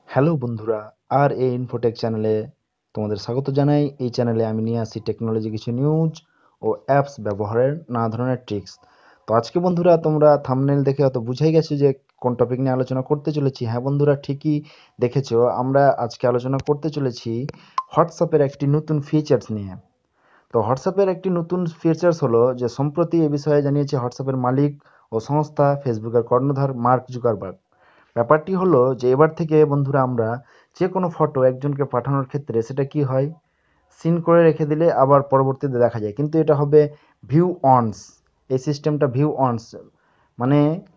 Hello বন্ধুরা, আর এ Infotech চ্যানেলে তোমাদের স্বাগত জানাই। এই চ্যানেলে আমি নিয়ে আসি টেকনোলজি কিছু নিউজ ও অ্যাপস ব্যবহারের নানা ধরনের ট্রিক্স। তো আজকে বন্ধুরা তোমরা থাম্বনেল দেখে হয়তো বুঝেই গেছো যে কোন টপিক নিয়ে আলোচনা করতে চলেছি। হ্যাঁ বন্ধুরা, ঠিকই দেখেছো, আমরা আজকে আলোচনা করতে চলেছি হোয়াটসঅ্যাপের একটি নতুন ফিচার্স নিয়ে। তো হোয়াটসঅ্যাপের একটি নতুন ফিচার্স হলো যে সম্প্রতি এ বিষয়ে জানিয়েছে হোয়াটসঅ্যাপের মালিক ও সংস্থা ফেসবুকের কর্ণধার মার্ক জুকারবার্গ। ব্যাপারটি হলো যে এবার থেকে বন্ধুরা আমরা যে কোনো ফটো একজনকে পাঠানোর ক্ষেত্রে সেটা কি হয়, সিন করে রেখে দিলে আবার পরবর্তীতে দেখা যায়, কিন্তু এটা হবে ভিউ অনস। এই সিস্টেমটা ভিউ অনস মানে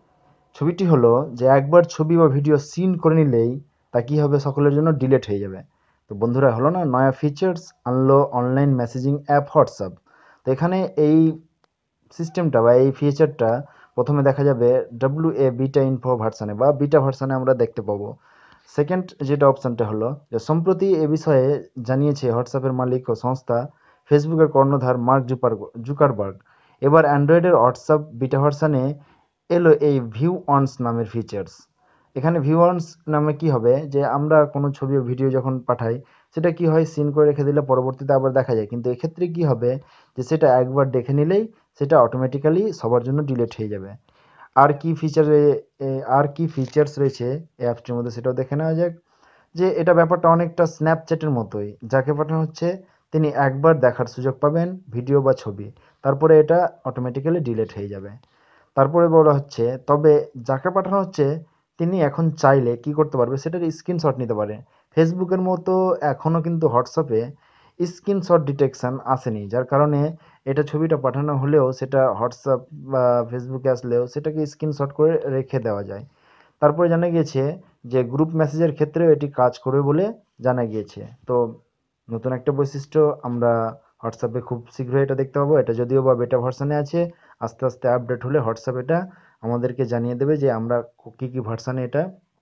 ছবিটি হলো যে একবার ছবি বা ভিডিও সিন করে নিলেই তা কী হবে, সকলের জন্য ডিলেট হয়ে যাবে। তো বন্ধুরা হলো না, নয়া ফিচার্স আনলো অনলাইন মেসেজিং অ্যাপ হোয়াটসঅ্যাপ। তো এখানে এই সিস্টেমটা বা এই ফিচারটা প্রথমে দেখা যাবে এ বিটা ইনফো ভার্সানে বা বিটা ভার্সানে আমরা দেখতে পাবো। সেকেন্ড যেটা অপশানটা হলো যে সম্প্রতি এ বিষয়ে জানিয়েছে হোয়াটসঅ্যাপের মালিক ও সংস্থা ফেসবুকের কর্ণধার মার্ক জুকারবার্গ। এবার অ্যান্ড্রয়েডের হোয়াটসঅ্যাপ বিটা ভার্সানে এলো এই ভিউ অনস নামের ফিচার্স। এখানে ভিউ অনস নামে কি হবে, যে আমরা কোনো ছবি ও ভিডিও যখন পাঠাই সেটা কি হয়, সিন করে রেখে দিলে পরবর্তীতে আবার দেখা যায়, কিন্তু এক্ষেত্রে কি হবে যে সেটা একবার দেখে নিলেই সেটা অটোমেটিক্যালি সবার জন্য ডিলিট হয়ে যাবে। আর কি ফিচারে আর কি ফিচার্স রয়েছে এই অ্যাপসটির মধ্যে সেটাও দেখে নেওয়া যাক। যে এটা ব্যাপারটা অনেকটা স্ন্যাপচ্যাটের মতোই, যাকে পাঠানো হচ্ছে তিনি একবার দেখার সুযোগ পাবেন ভিডিও বা ছবি, তারপরে এটা অটোমেটিক্যালি ডিলিট হয়ে যাবে। তারপরে বলা হচ্ছে তবে যাকে পাঠানো হচ্ছে তিনি এখন চাইলে কি করতে পারবে, সেটার স্ক্রিনশট নিতে পারে। ফেসবুকের মতো এখনও কিন্তু হোয়াটসঅ্যাপে স্ক্রিনশট ডিটেকশান আসেনি, যার কারণে এটা ছবিটা পাঠানো হলেও সেটা হোয়াটসঅ্যাপ বা ফেসবুকে আসলেও সেটাকে স্ক্রিনশট করে রেখে দেওয়া যায়। তারপরে জানা গিয়েছে যে গ্রুপ মেসেজের ক্ষেত্রেও এটি কাজ করবে বলে জানা গিয়েছে। তো নতুন একটা বৈশিষ্ট্য আমরা হোয়াটসঅ্যাপে খুব শীঘ্রই এটা দেখতে পাবো। এটা যদিও বা বেটা ভার্সানে আছে, আস্তে আস্তে আপডেট হলে হোয়াটসঅ্যাপ এটা আমাদেরকে জানিয়ে দেবে যে আমরা কী কী ভার্সানে এটা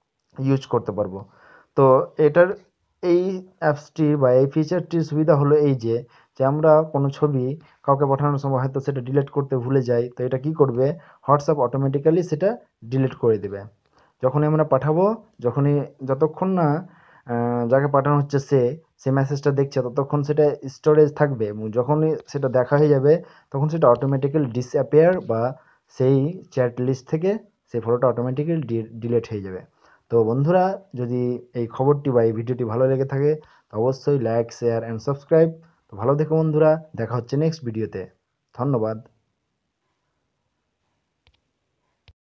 ইউজ করতে পারবো। তো এটার এই অ্যাপসটির বা এই ফিচারটির সুবিধা হলো এই যে যে আমরা কোনো ছবি কাউকে পাঠানোর সময় হয়তো সেটা ডিলিট করতে ভুলে যাই, তো এটা কি করবে, হোয়াটসঅ্যাপ অটোমেটিক্যালি সেটা ডিলিট করে দেবে। যখনই আমরা পাঠাবো, যখনই যতক্ষণ না যাকে পাঠানো হচ্ছে সে মেসেজটা দেখছে ততক্ষণ সেটা স্টোরেজ থাকবে, এবং যখনই সেটা দেখা হয়ে যাবে তখন সেটা অটোমেটিক্যালি ডিসঅ্যাপিয়ার বা সেই চ্যাট লিস্ট থেকে সেই ফটোটা অটোমেটিক্যালি ডিলিট হয়ে যাবে। তো বন্ধুরা, যদি এই খবরটি বা এই ভিডিওটি ভালো লেগে থাকে তো অবশ্যই লাইক, শেয়ার অ্যান্ড সাবস্ক্রাইব। তো ভালো থেকো বন্ধুরা, দেখা হচ্ছে নেক্সট ভিডিওতে। ধন্যবাদ।